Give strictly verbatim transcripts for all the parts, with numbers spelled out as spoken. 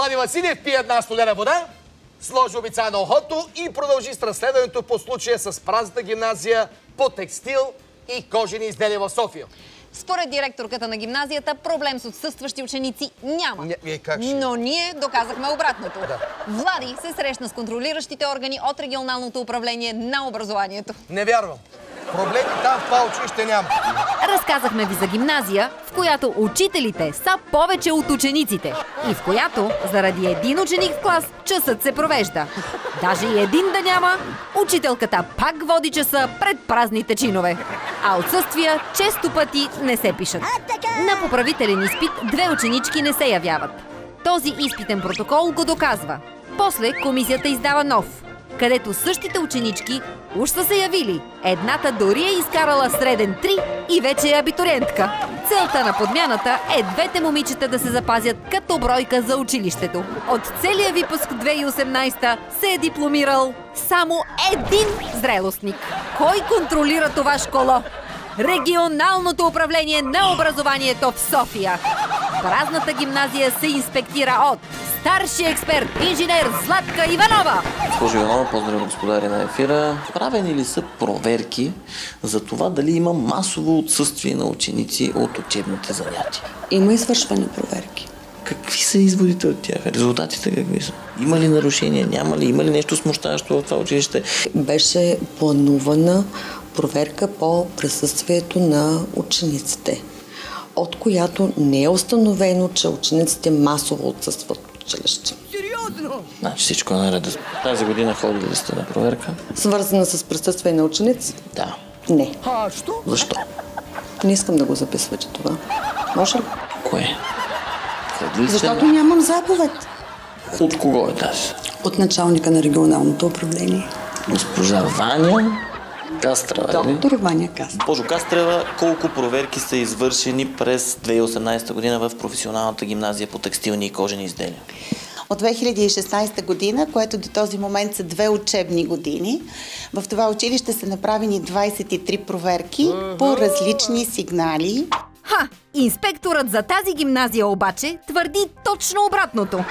Влади Василев пие една студена вода, сложи обица на ухото и продължи с разследването по случая с празната гимназия по текстил и кожени изделия в София. Според директорката на гимназията, проблем с отсъстващи ученици няма. Не, как ще? Но ние доказахме обратното. Да. Влади се срещна с контролиращите органи от регионалното управление на образованието. Не вярвам. Проблеми там в това училище няма. Разказахме ви за гимназия, в която учителите са повече от учениците и в която заради един ученик в клас часът се провежда. Даже и един да няма, учителката пак води часа пред празните чинове. А отсъствия често пъти не се пишат. На поправителен изпит две ученички не се явяват. Този изпитен протокол го доказва. После комисията издава нов, където същите ученички уж са се явили. Едната дори е изкарала среден три и вече е абитуриентка. Целта на подмяната е двете момичета да се запазят като бройка за училището. От целия випуск две хиляди и осемнадесета се е дипломирал само един зрелостник. Кой контролира това школо? Регионалното управление на образованието в София. Празната гимназия се инспектира от старши експерт, инженер Златка Иванова. Госпожо Иванова, поздравя господари на ефира. Правени ли са проверки за това дали има масово отсъствие на ученици от учебните занятия? Има извършване проверки. Какви са изводите от тях? Резултатите какви са? Има ли нарушения? Няма ли? Има ли нещо смущаващо в това училище? Беше планувана проверка по присъствието на учениците, от която не е установено, че учениците масово отсъстват от училище. Сериозно? Значи всичко е наред. Тази година ходили ли сте на проверка? Свързана с присъствие на ученици? Да. Не. А, що? Защо? Не искам да го записвате това. Може ли? Кое? Ходили Защото нямам заповед. От кого е тази? От началника на регионалното управление. Госпожа Ваня Кастрева. Доктор Ваня Кастрева. Госпожо Кастрева, колко проверки са извършени през две хиляди и осемнадесета година в професионалната гимназия по текстилни и кожени изделия? От две хиляди и шестнадесета година, което до този момент са две учебни години, в това училище са направени двадесет и три проверки по различни сигнали. Ха! Инспекторът за тази гимназия обаче твърди точно обратното.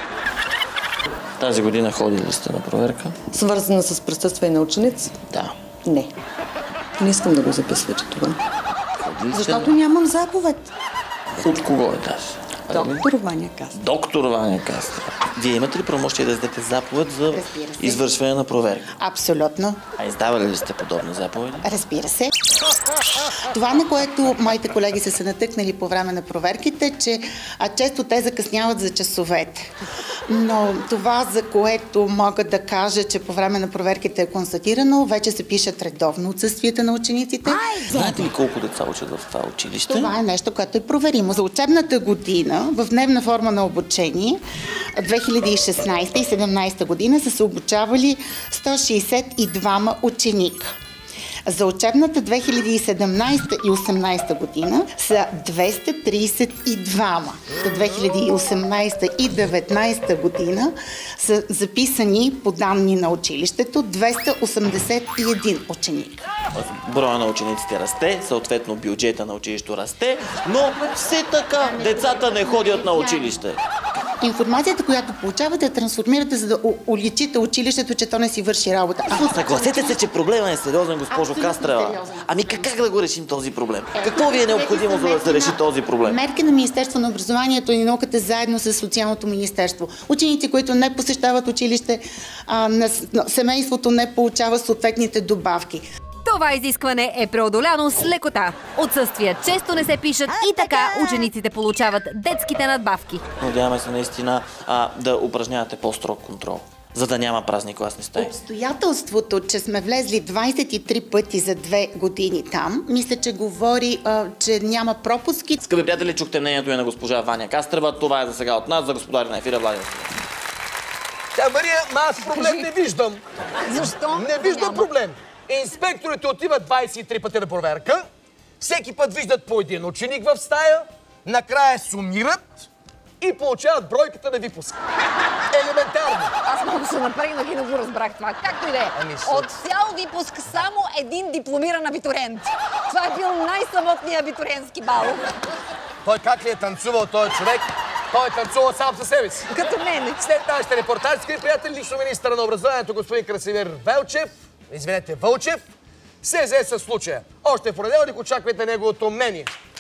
Тази година ходили ли сте на проверка? Свързана с присъствие на ученици? Да. Не. Не искам да го записвате това. Ходили Защото нямам заповед. От кого е тази? Доктор Ваня Кастрева. Доктор Ваня Кастрева. Вие имате ли правомощие да издадете заповед за извършване на проверка? Абсолютно. А издавали ли сте подобни заповеди? Разбира се. Това, на което моите колеги са се натъкнали по време на проверките, че а, често те закъсняват за часовете. Но това, за което мога да кажа, че по време на проверките е констатирано, вече се пишат редовно отсъствията на учениците. Знаете ли колко деца учат в това училище? Това е нещо, което е проверимо. За учебната година в дневна форма на обучение две хиляди и шестнадесета и две хиляди и седемнадесета година са се обучавали сто шестдесет и двама ученика. За учебната две хиляди и седемнадесета и две хиляди и осемнадесета година са двеста тридесет и двама. За две хиляди и осемнадесета и две хиляди и деветнадесета година са записани по данни на училището двеста осемдесет и един ученика. Броя на учениците расте, съответно бюджета на училището расте, но все така децата не ходят на училище. Информацията, която получавате, трансформирате, за да уличите училището, че то не си върши работа. Съгласете се, че проблема е сериозен, госпожо Кастрева. Ами как, как да го решим този проблем? Какво ви е необходимо, за да се реши този проблем? Мерки на Министерство на образованието и науката заедно с Социалното министерство. Ученици, които не посещават училище, а, на семейството не получава съответните добавки. Това изискване е преодоляно с лекота. Отсъствия често не се пишат и така учениците получават детските надбавки. Надяваме се наистина а, да упражнявате по-строг контрол, за да няма празни класни стаи. Обстоятелството, че сме влезли двадесет и три пъти за две години там, мисля, че говори, а, че няма пропуски. Скъпи приятели, чухте мнението и на госпожа Ваня Кастрева. Това е за сега от нас, за господари на ефира Влади. Тя, Мария, аз проблем не виждам. Защо? Не виждам проблем. Инспекторите отиват двадесет и три пъти на проверка, всеки път виждат по един ученик в стая, накрая сумират и получават бройката на випуск. Елементарно. Аз много се напрегнах и не го разбрах това. Както и да е. Ами От цял випуск само един дипломиран абитуриент. Това е бил най-самотният абитуриентски бал. Той как ли е танцувал този човек? Той танцува сам със себе си. Като мене. След нашите репортажи, скъпи приятели, лично министъра на образованието господин Красимир Велчев, извинете, Вълчев, се взе със случая. Още в понеделник очаквайте неговото мнение.